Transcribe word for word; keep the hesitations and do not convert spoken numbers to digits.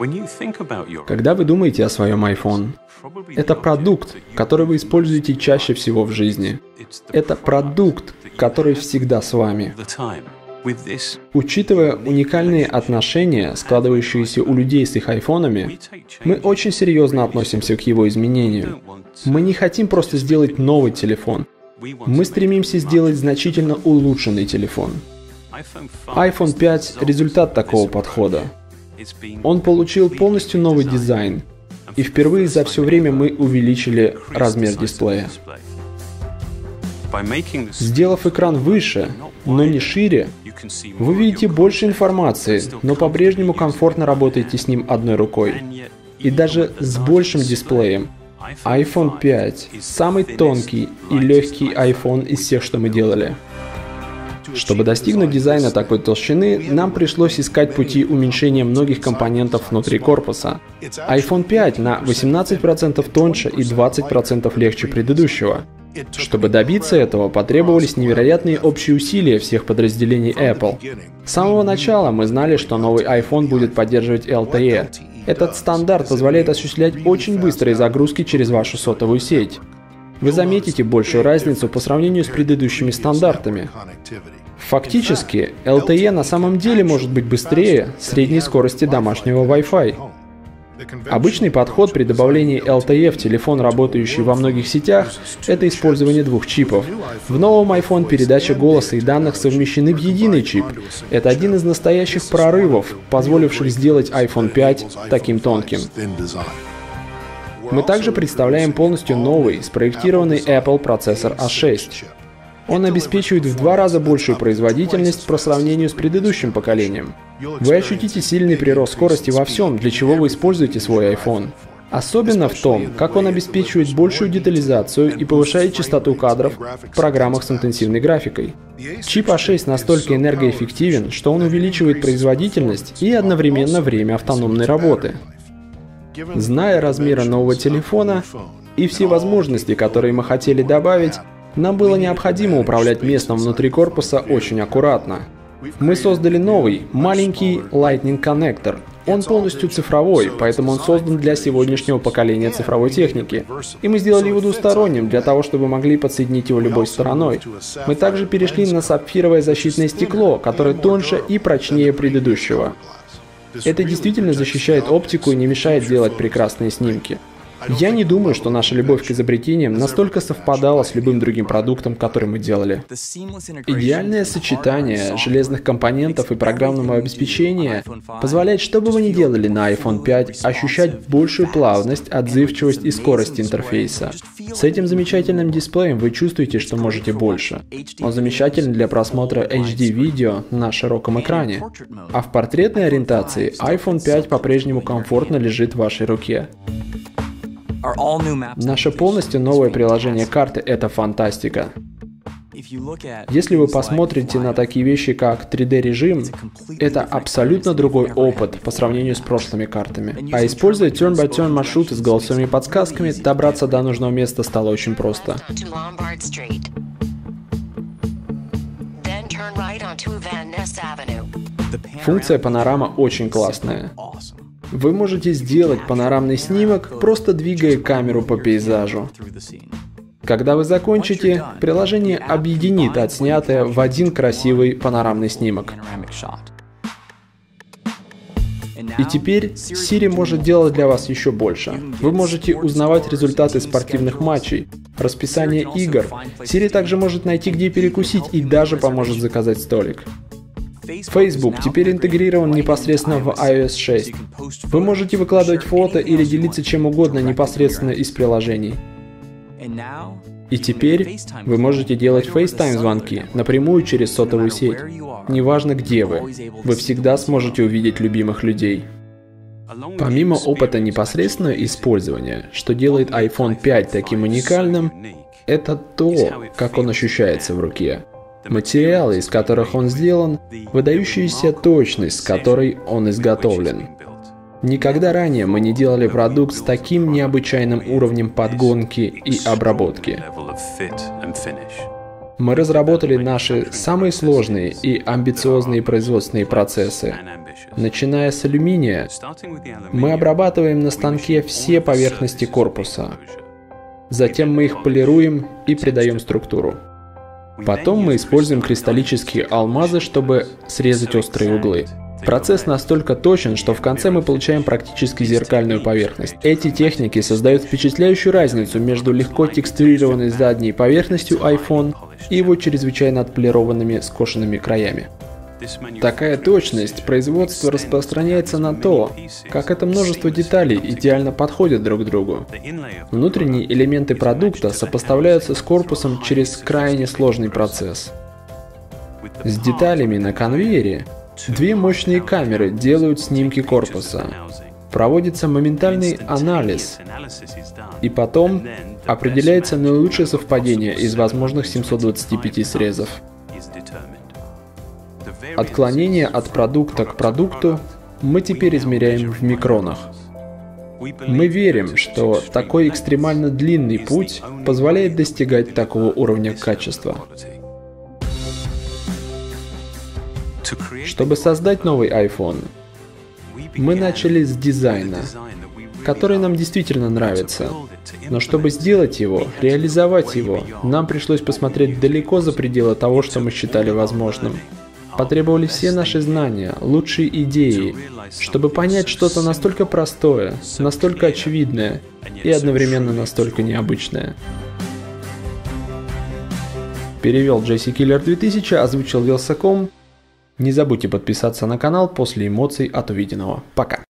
Когда вы думаете о своем iPhone, это продукт, который вы используете чаще всего в жизни. Это продукт, который всегда с вами. Учитывая уникальные отношения, складывающиеся у людей с их айфонами, мы очень серьезно относимся к его изменению. Мы не хотим просто сделать новый телефон. Мы стремимся сделать значительно улучшенный телефон. айфон пять – результат такого подхода. Он получил полностью новый дизайн, и впервые за все время мы увеличили размер дисплея. Сделав экран выше, но не шире, вы видите больше информации, но по-прежнему комфортно работаете с ним одной рукой. И даже с большим дисплеем. айфон пять – самый тонкий и легкий iPhone из всех, что мы делали. Чтобы достигнуть дизайна такой толщины, нам пришлось искать пути уменьшения многих компонентов внутри корпуса. айфон пять на восемнадцать процентов тоньше и двадцать процентов легче предыдущего. Чтобы добиться этого, потребовались невероятные общие усилия всех подразделений Apple. С самого начала мы знали, что новый iPhone будет поддерживать эл ти и. Этот стандарт позволяет осуществлять очень быстрые загрузки через вашу сотовую сеть. Вы заметите большую разницу по сравнению с предыдущими стандартами. Фактически, эл ти и на самом деле может быть быстрее средней скорости домашнего Wi-Fi. Обычный подход при добавлении эл ти и в телефон, работающий во многих сетях, это использование двух чипов. В новом iPhone передача голоса и данных совмещены в единый чип. Это один из настоящих прорывов, позволивших сделать айфон пять таким тонким. Мы также представляем полностью новый, спроектированный Apple процессор а шесть. Он обеспечивает в два раза большую производительность по сравнению с предыдущим поколением. Вы ощутите сильный прирост скорости во всем, для чего вы используете свой iPhone. Особенно в том, как он обеспечивает большую детализацию и повышает частоту кадров в программах с интенсивной графикой. Чип а шесть настолько энергоэффективен, что он увеличивает производительность и одновременно время автономной работы. Зная размеры нового телефона и все возможности, которые мы хотели добавить, нам было необходимо управлять местом внутри корпуса очень аккуратно. Мы создали новый, маленький Lightning коннектор. Он полностью цифровой, поэтому он создан для сегодняшнего поколения цифровой техники. И мы сделали его двусторонним, для того, чтобы вы могли подсоединить его любой стороной. Мы также перешли на сапфировое защитное стекло, которое тоньше и прочнее предыдущего. Это действительно защищает оптику и не мешает делать прекрасные снимки. Я не думаю, что наша любовь к изобретениям настолько совпадала с любым другим продуктом, который мы делали. Идеальное сочетание железных компонентов и программного обеспечения позволяет, что бы вы ни делали на айфон пять, ощущать большую плавность, отзывчивость и скорость интерфейса. С этим замечательным дисплеем вы чувствуете, что можете больше. Он замечателен для просмотра эйч ди-видео на широком экране. А в портретной ориентации айфон пять по-прежнему комфортно лежит в вашей руке. Наше полностью новое приложение карты – это фантастика. Если вы посмотрите на такие вещи, как три дэ-режим, это абсолютно другой опыт по сравнению с прошлыми картами. А используя turn-by-turn маршруты с голосовыми подсказками, добраться до нужного места стало очень просто. Функция панорама очень классная. Вы можете сделать панорамный снимок, просто двигая камеру по пейзажу. Когда вы закончите, приложение объединит отснятое в один красивый панорамный снимок. И теперь Siri может делать для вас еще больше. Вы можете узнавать результаты спортивных матчей, расписание игр. Siri также может найти, где перекусить, и даже поможет заказать столик. Facebook теперь интегрирован непосредственно в ай о эс шесть. Вы можете выкладывать фото или делиться чем угодно непосредственно из приложений. И теперь вы можете делать FaceTime-звонки напрямую через сотовую сеть. Неважно, где вы, вы всегда сможете увидеть любимых людей. Помимо опыта непосредственного использования, что делает айфон пять таким уникальным, это то, как он ощущается в руке. Материалы, из которых он сделан, выдающаяся точность, с которой он изготовлен. Никогда ранее мы не делали продукт с таким необычайным уровнем подгонки и обработки. Мы разработали наши самые сложные и амбициозные производственные процессы. Начиная с алюминия, мы обрабатываем на станке все поверхности корпуса. Затем мы их полируем и придаем структуру. Потом мы используем кристаллические алмазы, чтобы срезать острые углы. Процесс настолько точен, что в конце мы получаем практически зеркальную поверхность. Эти техники создают впечатляющую разницу между легко текстурированной задней поверхностью iPhone и его чрезвычайно отполированными скошенными краями. Такая точность производства распространяется на то, как это множество деталей идеально подходят друг к другу. Внутренние элементы продукта сопоставляются с корпусом через крайне сложный процесс. С деталями на конвейере две мощные камеры делают снимки корпуса. Проводится моментальный анализ, и потом определяется наилучшее совпадение из возможных семисот двадцати пяти срезов. Отклонение от продукта к продукту мы теперь измеряем в микронах. Мы верим, что такой экстремально длинный путь позволяет достигать такого уровня качества. Чтобы создать новый iPhone, мы начали с дизайна, который нам действительно нравится. Но чтобы сделать его, реализовать его, нам пришлось посмотреть далеко за пределы того, что мы считали возможным. Потребовали все наши знания, лучшие идеи, чтобы понять что-то настолько простое, настолько очевидное и одновременно настолько необычное. Перевел Джесси Киллер две тысячи, озвучил Вилсаком. Не забудьте подписаться на канал после эмоций от увиденного. Пока.